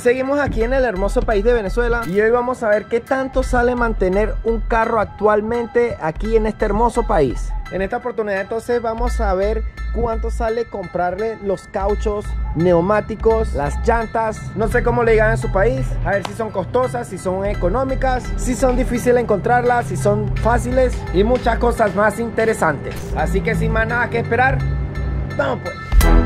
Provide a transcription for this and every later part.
seguimos aquí en el hermoso país de Venezuela y hoy vamos a ver qué tanto sale mantener un carro actualmente aquí en este hermoso país. En esta oportunidad entonces vamos a ver cuánto sale comprarle los cauchos, neumáticos, las llantas, no sé cómo le digan en su país, a ver si son costosas, si son económicas, si son difíciles de encontrarlas, si son fáciles y muchas cosas más interesantes. Así que sin más nada que esperar, vamos pues.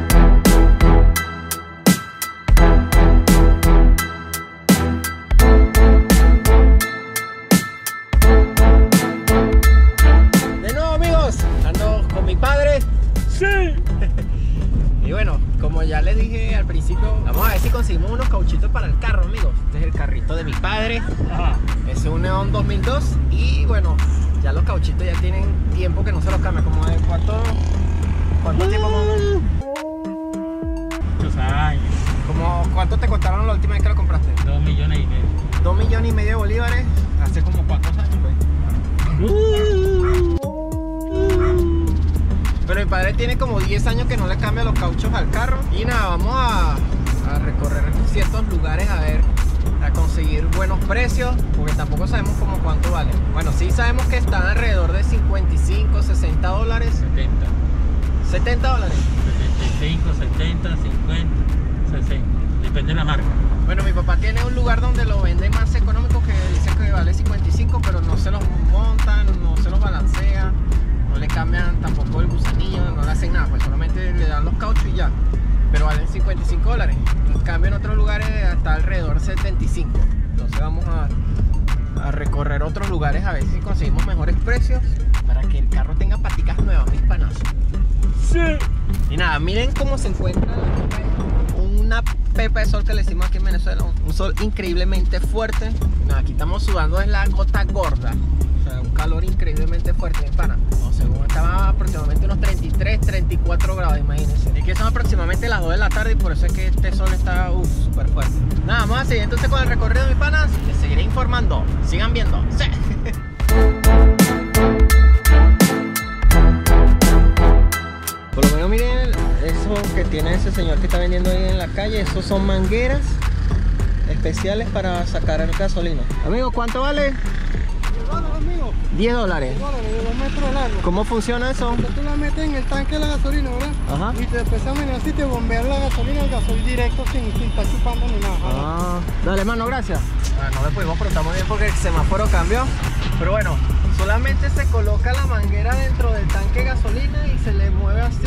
Y bueno, como ya les dije al principio, vamos a ver si conseguimos unos cauchitos para el carro, amigos. Este es el carrito de mi padre. Es un Neon 2002 y bueno, ya los cauchitos ya tienen tiempo que no se los cambia. Como de ¿cuánto tiempo? Muchos años. ¿Cuánto te costaron la última vez que lo compraste? 2,5 millones. 2,5 millones de bolívares. ¿Hace como cuántos años, pues? Pero mi padre tiene como 10 años que no le cambia los cauchos al carro. Y nada, vamos a recorrer ciertos lugares a conseguir buenos precios, porque tampoco sabemos como cuánto valen. Bueno, sí sabemos que están alrededor de 55, 60 dólares. 70. 70 dólares. 75, 70, 50, 60. Depende de la marca. Bueno, mi papá tiene un lugar donde lo venden más económico, que dice que vale 55, pero no se los montan, no se los balancea. No le cambian tampoco el gusanillo, no le hacen nada, pues solamente le dan los cauchos y ya. Pero valen 55 dólares. En cambio en otros lugares está alrededor de 75. Entonces vamos a recorrer otros lugares a ver si conseguimos mejores precios para que el carro tenga paticas nuevas, mis panas. Sí. Y nada, miren cómo se encuentra una pepa de sol que le decimos aquí en Venezuela. Un sol increíblemente fuerte. Y nada, aquí estamos sudando, es la gota gorda. Un calor increíblemente fuerte, mi pana. O sea, estaba aproximadamente unos 33, 34 grados, imagínense. Y que son aproximadamente las 2 de la tarde y por eso es que este sol está súper fuerte. Nada, vamos a seguir entonces con el recorrido, mi panas. Les seguiré informando. Sigan viendo. ¡Sí! Por lo menos miren eso que tiene ese señor que está vendiendo ahí en la calle. Esos son mangueras especiales para sacar el gasolina. Amigo, ¿cuánto vale? Amigo, 10 dólares. de 2 metros largos. ¿Cómo funciona eso? Tú la metes en el tanque de la gasolina, ¿verdad? Ajá. Y te empiezas a meter así, te bombean la gasolina, el gasoil directo sin estar chupando ni nada. Ah, dale, hermano, gracias. No le pudimos, pero estamos bien porque el semáforo cambió. Pero bueno, solamente se coloca la manguera dentro del tanque de gasolina y se le mueve así.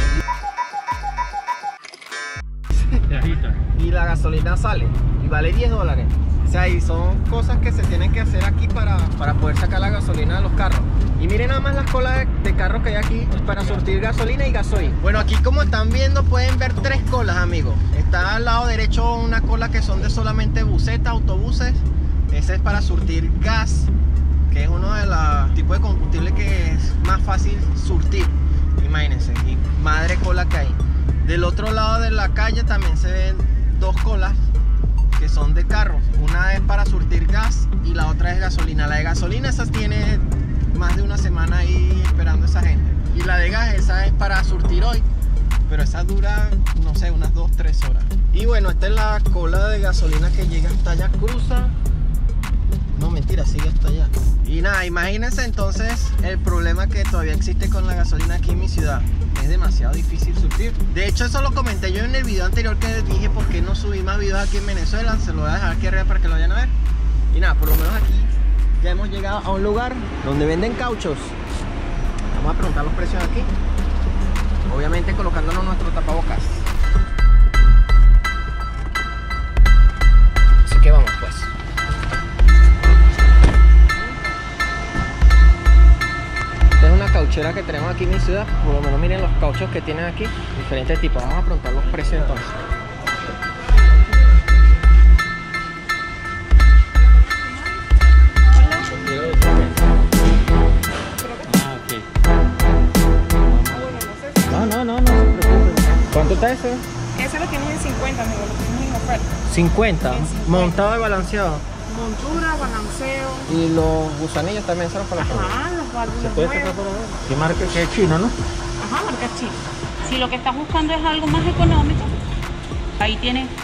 Y la gasolina sale y vale 10 dólares. O sea, y son cosas que se tienen que hacer aquí para poder sacar la gasolina de los carros. Y miren nada más las colas de carros que hay aquí para surtir gasolina y gasoil. Bueno, aquí como están viendo pueden ver 3 colas, amigos. Está al lado derecho una cola que son de solamente busetas, autobuses. Ese es para surtir gas, que es uno de los tipos de combustible que es más fácil surtir. Imagínense, y madre cola que hay. Del otro lado de la calle también se ven 2 colas que son de carros. Una es para surtir gas y la otra es gasolina. La de gasolina, esas tiene más de una semana ahí esperando esa gente. Y la de gas, esa es para surtir hoy, pero esa dura, no sé, unas 2-3 horas. Y bueno, esta es la cola de gasolina que llega hasta allá, cruza. No, mentira, sigue hasta allá. Y nada, imagínense entonces el problema que todavía existe con la gasolina aquí en mi ciudad. Es demasiado difícil surtir. De hecho, eso lo comenté yo en el video anterior que dije por qué no subí más videos aquí en Venezuela. Se lo voy a dejar aquí arriba para que lo vayan a ver. Y nada, por lo menos aquí ya hemos llegado a un lugar donde venden cauchos. Vamos a preguntar los precios aquí. Obviamente colocándonos nuestro tapabocas. Así que vamos pues. Esta es una cauchera que tenemos aquí en mi ciudad. Por lo menos miren los cauchos que tienen aquí, diferentes tipos. Vamos a preguntar los precios entonces. No se preocupe. ¿Cuánto está eso? Ese lo tienen en 50, amigo, lo tenemos en oferta. 50, montado y balanceado. Montura, balanceo. Y los gusanillos también se los colocan. Ajá, los válvulas. ¿Se puede sacar por ahí? ¿Qué marca? Que es chino, ¿no? Ajá, marca china. Si lo que estás buscando es algo más económico, ahí tienes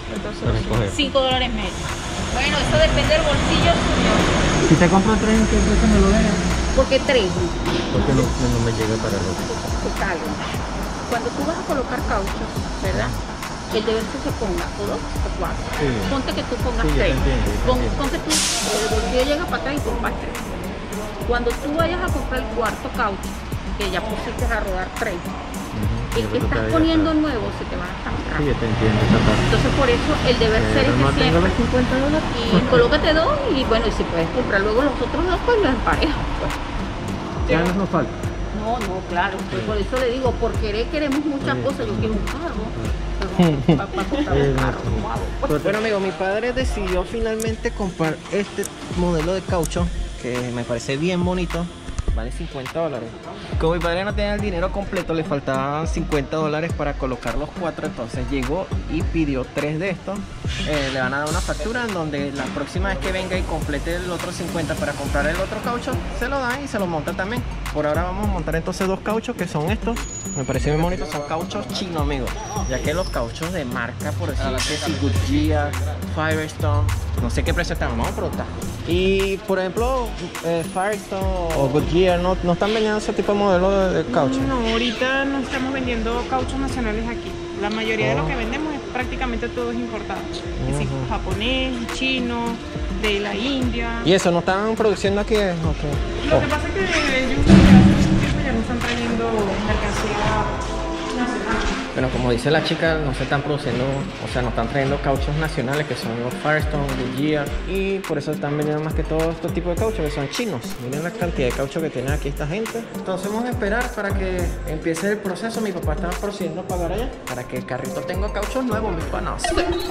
Entonces, Para escoger. $5 medio. Bueno, eso depende del bolsillo suyo. Si te compro 3, ¿en qué precio me lo dejas? Porque 3, Porque no me llega para el otro. te cargo. Cuando tú vas a colocar caucho, ¿verdad? El deber es que se ponga o 2 o 4. Sí. Ponte que tú pongas Sí, yo te 3. entiendo, yo te entiendo. Ponte tú, el bolsillo llega para atrás y compras 3. Cuando tú vayas a comprar el cuarto caucho, que ya pusiste a rodar 3, el que estás poniendo nuevo se te va a estar Sí, yo te entiendo esa parte. Entonces por eso el deber ser es Pero que no tengo siempre los $50. y colócate 2 y bueno, y si puedes comprar luego los otros 2, pues los emparejas. Pues. Ya nos falta. No, claro, pues por eso le digo, por querer queremos muchas cosas, yo quiero un carro, pero para comprar un carro, ¿cómo hago? Pues, Bueno, amigo, mi padre decidió finalmente comprar este modelo de caucho que me parece bien bonito. Vale $50. Como mi padre no tenía el dinero completo, le faltaban $50 para colocar los 4. Entonces llegó y pidió 3 de estos. Le van a dar una factura en donde la próxima vez que venga y complete el otro 50 para comprar el otro caucho, se lo dan y se lo monta también. Por ahora vamos a montar entonces 2 cauchos que son estos. Me parece muy bonito, son cauchos chinos, amigo. Ya que los cauchos de marca, por decirlo así, Goodyear, Firestone, no sé qué precio están, vamos a preguntar. Y por ejemplo, Firestone o Goodyear no están vendiendo ese tipo de modelo de caucho. No, ahorita no estamos vendiendo cauchos nacionales aquí. La mayoría de lo que vendemos es prácticamente todo es importado. Es decir, japonés, chino, de la India. ¿Y eso no están produciendo aquí? Okay. Lo que pasa es que ellos desde hace mucho tiempo ya no están trayendo mercancía nacional. Bueno, como dice la chica, no se están produciendo, o sea, no están trayendo cauchos nacionales que son los Firestone, Goodyear, y por eso están vendiendo más que todo estos tipos de cauchos que son chinos. Miren la cantidad de caucho que tiene aquí esta gente. Entonces vamos a esperar para que empiece el proceso. Mi papá está procediendo a pagar allá para que el carrito tenga cauchos nuevos, mis panas.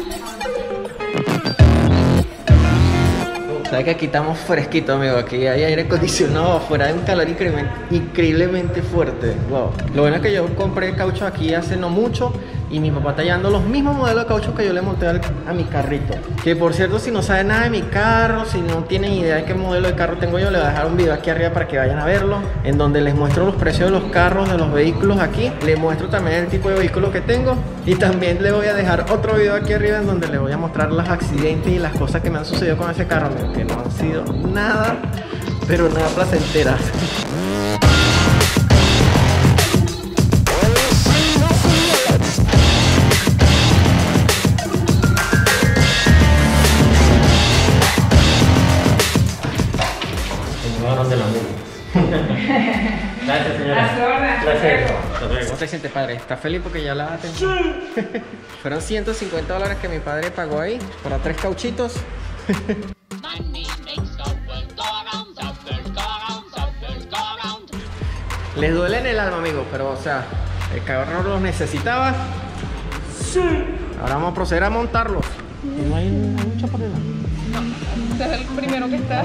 Sabes que aquí estamos fresquitos, amigo. Aquí hay aire acondicionado afuera, hay un calor increíblemente fuerte. Wow. Lo bueno es que yo compré caucho aquí hace no mucho y mi papá está llevando los mismos modelos de caucho que yo le monté a mi carrito. Que por cierto, si no saben nada de mi carro, si no tienen idea de qué modelo de carro tengo yo, le voy a dejar un video aquí arriba para que vayan a verlo, en donde les muestro los precios de los carros, de los vehículos aquí. Les muestro también el tipo de vehículo que tengo y también le voy a dejar otro video aquí arriba en donde les voy a mostrar los accidentes y las cosas que me han sucedido con ese carro, amigo, que no han sido nada, pero nada placenteras. Gracias, señora. Gracias. ¿Cómo te sientes, padre? ¿Estás feliz porque ya la atención? Fueron $150 que mi padre pagó ahí para 3 cauchitos. Les duele en el alma, amigos, pero o sea, el carro los necesitaba. Sí. Ahora vamos a proceder a montarlos. No hay mucha pared. Este es el primero que está.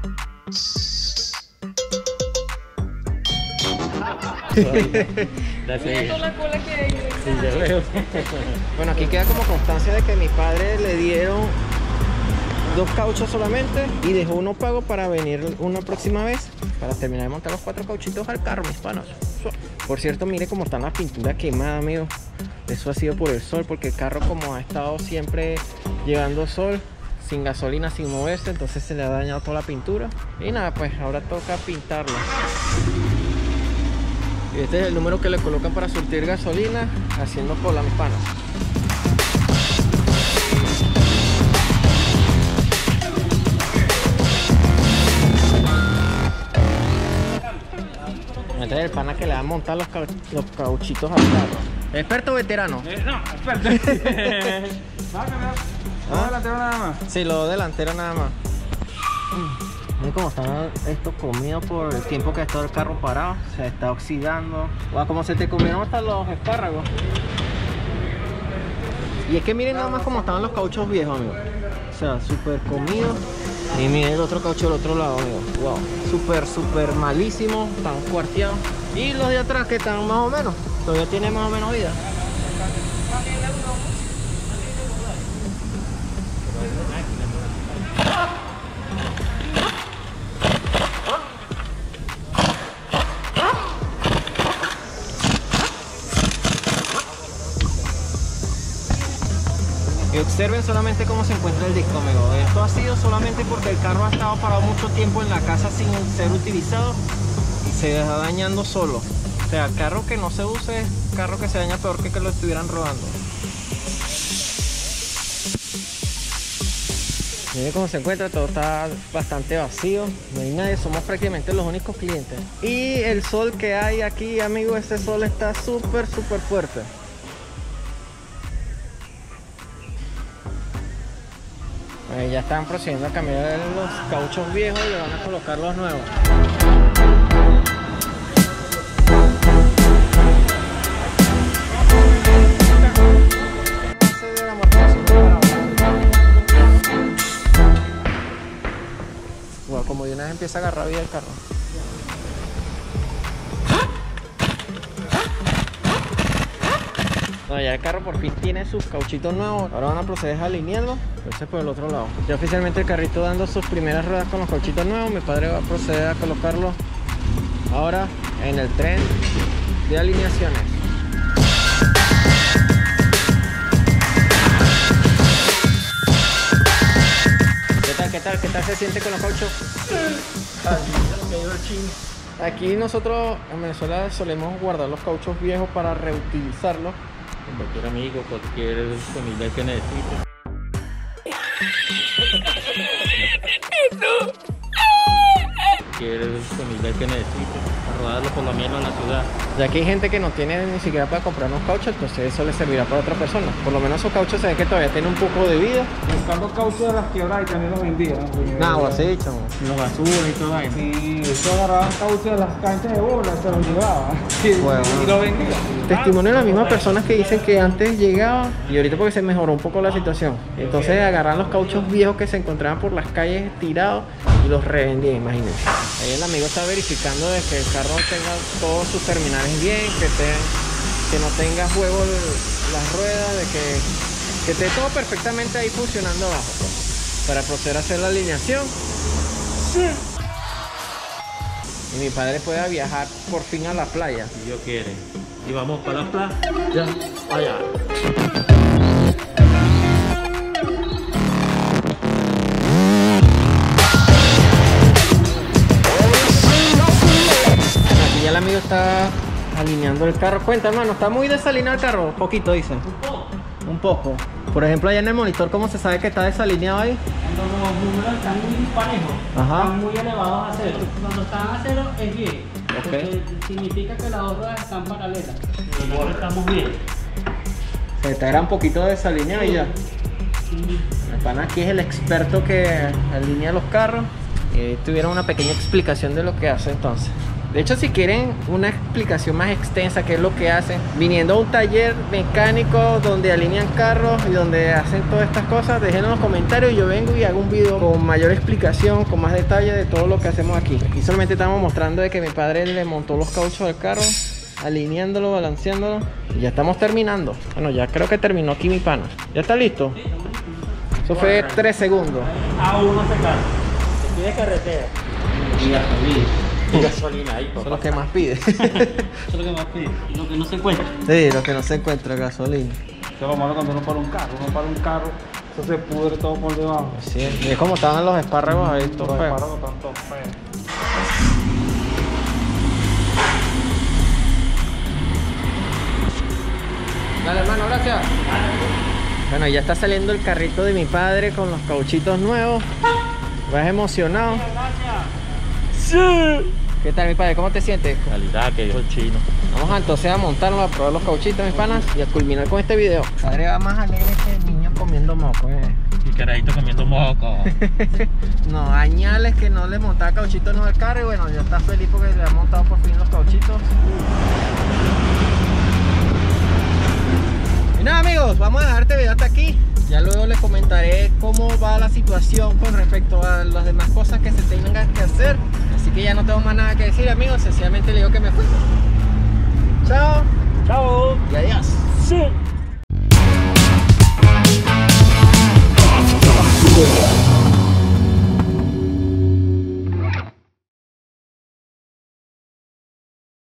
Gracias. Toda la cola que hay. Sí, ya veo. Bueno, aquí queda como constancia de que mi padre le dieron 2 cauchos solamente y dejó uno pago para venir una próxima vez para terminar de montar los 4 cauchitos al carro, mis panos. Por cierto, mire cómo están las pinturas quemadas, amigos. Eso ha sido por el sol, porque el carro, como ha estado siempre llevando sol, sin gasolina, sin moverse, entonces se le ha dañado toda la pintura. Y nada, pues ahora toca pintarlo. Y este es el número que le colocan para surtir gasolina haciendo cola, mis panas. Este es el pana que le va a montar los cauchitos al carro. ¿Experto o veterano? No, experto. ¿No delantero nada más? Sí, lo delantero nada más. Miren cómo están estos comidos por el tiempo que ha estado el carro parado. Se está oxidando. O como se te comieron hasta los espárragos. Y es que miren nada más cómo estaban los cauchos viejos, amigos. O sea, súper comidos. Y miren el otro caucho del otro lado, amigos. Wow, súper malísimo. Están cuarteados. Y los de atrás que están más o menos. Todavía tienen más o menos vida. Y observen solamente cómo se encuentra el disco, amigo. Esto ha sido solamente porque el carro ha estado parado mucho tiempo en la casa sin ser utilizado y se está dañando solo. O sea, carro que no se use es carro que se daña peor que lo estuvieran rodando. Miren cómo se encuentra, todo está bastante vacío, no hay nadie, somos prácticamente los únicos clientes. Y el sol que hay aquí, amigo, ese sol está súper fuerte. Ya están procediendo a cambiar los cauchos viejos y le van a colocar los nuevos. Bueno, como de una vez empieza a agarrar vida el carro. Bueno, ya el carro por fin tiene sus cauchitos nuevos. Ahora van a proceder a alinearlo. Entonces por el otro llado. Ya oficialmente el carrito dando sus primeras ruedas con los cauchitos nuevos. Mi padre va a proceder a colocarlo ahora en el tren de alineaciones. ¿Qué tal se siente con los cauchos? Aquí nosotros en Venezuela solemos guardar los cauchos viejos para reutilizarlos. Cualquier amigo, cualquier familiar que necesite. Cualquier familiar que necesite, a rodarlo por lo menos en la ciudad. Ya que hay gente que no tiene ni siquiera para comprar unos cauchos, entonces eso le servirá para otra persona. Por lo menos esos cauchos se ve que todavía tienen un poco de vida. Buscando cauchos de las quebradas y también los vendían. Nada, así, chamo. Los basuras y todo eso. Sí, eso agarraban cauchos de las canchas de bola, se los llevaban. Bueno. Y lo vendían. Testimonio de las mismas personas que dicen que antes llegaba y ahorita porque se mejoró un poco la situación. Entonces agarran los cauchos viejos que se encontraban por las calles tirados y los revendían, imagínense. Ahí el amigo está verificando de que el carro tenga todos sus terminales bien, que no tenga juego las ruedas, de que esté todo perfectamente ahí funcionando abajo, pues, para proceder a hacer la alineación. Sí. Y mi padre pueda viajar por fin a la playa. Si Dios quiere. Y vamos para la playa. Ya, allá. Aquí ya el amigo está alineando el carro. Cuenta, hermano, ¿está muy desalineado el carro? Poquito, dicen. Un poco. Por ejemplo, allá en el monitor, ¿cómo se sabe que está desalineado ahí? Cuando los números están muy parejos, Ajá. están muy elevados a cero. Cuando están a cero es bien, porque significa que las dos ruedas están paralelas. Nosotros estamos bien. Se está un poquito desalineado y ya. El pana aquí es el experto que alinea los carros. Y tuvieron una pequeña explicación de lo que hace entonces. De hecho, si quieren una explicación más extensa, qué es lo que hacen, viniendo a un taller mecánico donde alinean carros y donde hacen todas estas cosas, déjenlo en los comentarios y yo vengo y hago un video con mayor explicación, con más detalle de todo lo que hacemos aquí. Aquí solamente estamos mostrando de que mi padre le montó los cauchos al carro, alineándolo, balanceándolo, y ya estamos terminando. Bueno, ya creo que terminó aquí mi pana. ¿Ya está listo? Eso fue 3 segundos. A uno se casa. Se pide carretera. Y gasolina. Y gasolina ahí, Eso es papá. lo que más pide. Eso es lo que más pide. Y lo que no se encuentra. Sí, lo que no se encuentra, gasolina. Eso es lo malo cuando uno para un carro. Uno para un carro, eso se pudre todo por debajo. Sí, y es como estaban los espárragos ahí, todo Los feo. espárragos están todos feos. Dale, hermano, gracias. Bueno, ya está saliendo el carrito de mi padre con los cauchitos nuevos. ¿Vas emocionado? Sí. ¿Qué tal, mi padre? ¿Cómo te sientes? Calidad que dijo el chino. Vamos entonces a montarnos, a probar los cauchitos, mis panas, y a culminar con este video. Mi padre va más alegre que el niño comiendo moco, Y carajito comiendo moco. No, añales que no le montaba cauchitos no al carro y bueno, ya está feliz porque le ha montado por fin los cauchitos. Y nada, amigos, vamos a dejar este video hasta aquí. Ya luego les comentaré cómo va la situación con respecto a las demás cosas que se tengan que hacer. Así que ya no tengo más nada que decir, amigos, sencillamente le digo que me fui.